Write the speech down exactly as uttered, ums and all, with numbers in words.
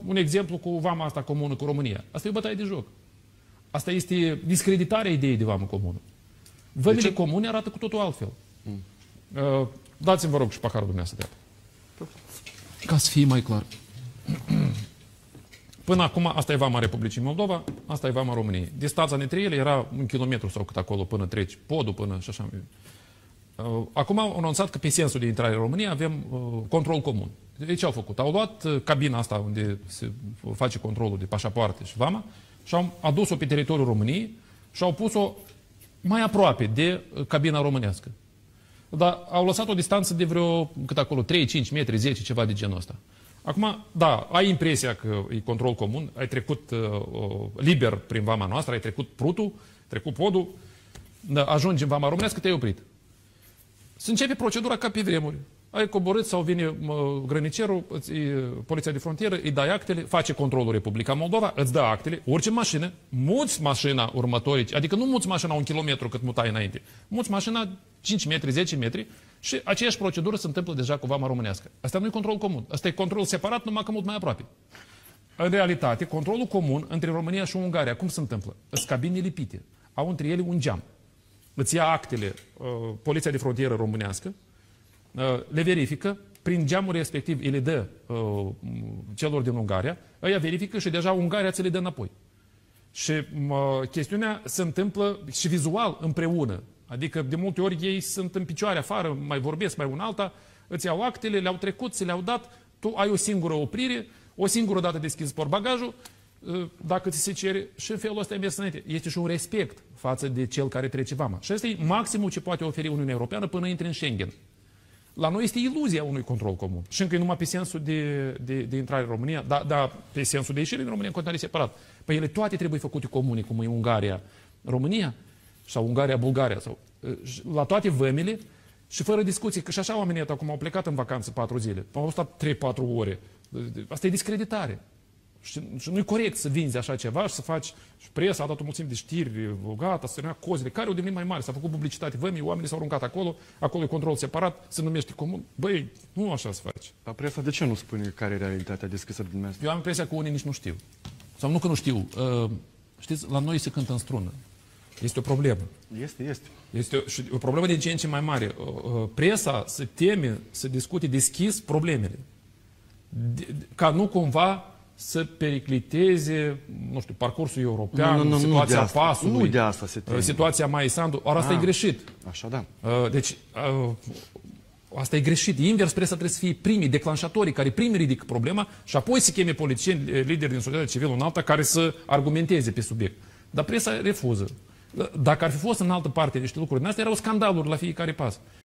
un exemplu cu vama asta comună cu România. Asta e o bătaie de joc. Asta este discreditarea ideii de vamă comună. Vămile comune arată cu totul altfel. Mm. Uh, Dați-mi, vă rog, și paharul dumneavoastră. Ca să fie mai clar. Până acum, asta e vama Republicii Moldova, asta e vama României. Distanța dintre ele era un kilometru sau cât acolo până treci podul, până și așa. Acum au anunțat că pe sensul de intrare în România avem uh, control comun. De ce au făcut? Au luat uh, cabina asta unde se face controlul de pașapoarte și vama și au adus-o pe teritoriul României și au pus-o mai aproape de uh, cabina românească. Dar au lăsat o distanță de vreo, cât acolo, trei cinci metri, zece, ceva de genul ăsta. Acum, da, ai impresia că e control comun, ai trecut uh, liber prin vama noastră, ai trecut prutul, ai trecut podul, da, ajungi în vama românească, te-ai oprit. Se începe procedura ca pe vremuri. Ai coborât sau vine mă, grănicerul, îți, poliția de frontieră, îi dai actele, face controlul Republica Moldova, îți dă actele, urci mașină, muți mașina următorii, adică nu muți mașina un kilometru cât mutai înainte, muți mașina cinci metri, zece metri și aceeași procedură se întâmplă deja cu vama românească. Asta nu e control comun, asta e control separat, numai că mult mai aproape. În realitate, controlul comun între România și Ungaria, cum se întâmplă? Sunt cabine lipite, au între ele un geam. Îți ia actele uh, poliția de frontieră românească, uh, le verifică, prin geamul respectiv îi le dă uh, celor din Ungaria, ăia verifică și deja Ungaria ți le dă înapoi. Și uh, chestiunea se întâmplă și vizual împreună. Adică de multe ori ei sunt în picioare afară, mai vorbesc mai un alta, îți iau actele, le-au trecut, ți le-au dat, tu ai o singură oprire, o singură dată deschizi portbagajul, dacă ți se cere, și în felul ăsta ai mers înainte. Este și un respect față de cel care trece vama. Și asta e maximul ce poate oferi Uniunea Europeană până intri în Schengen. La noi este iluzia unui control comun. Și încă e numai pe sensul de, de, de intrare în România, dar da, pe sensul de ieșire din România în continuare separat. Păi ele toate trebuie făcute comune, cum e Ungaria, România sau Ungaria, Bulgaria. Sau, la toate vămile și fără discuții, că și așa oamenii acum au plecat în vacanță patru zile, au stat trei patru ore. Asta e discreditare. Și, și nu e corect să vinzi așa ceva și să faci, și presa a dat o mulțime de știri, gata, să ne cozile, care o demnit mai mare, s-a făcut publicitate, vămii, oamenii s-au aruncat acolo, acolo e control separat, se numește comun. Băi, nu așa se face. Dar presa de ce nu spune care e realitatea descrisă de dumneavoastră? Eu am impresia că unii nici nu știu. Sau nu că nu știu. Uh, știți, la noi se cântă în strună. Este o problemă. Este, este. Este o, și o problemă de ce în ce mai mare. Uh, presa se teme să discute deschis problemele. De, ca nu cumva să pericliteze, nu știu, parcursul european, nu, nu, nu, situația nu de asta, pasului, nu de asta se teme. Situația Mai Sandu. Ori asta ah, e greșit. Așa, da. Deci, asta e greșit. Invers, presa trebuie să fie primii declanșatorii, care primii ridică problema și apoi se cheme politicieni, lideri din societatea civilă în alta, care să argumenteze pe subiect. Dar presa refuză. Dacă ar fi fost în altă parte niște lucruri, din astea erau scandaluri la fiecare pas.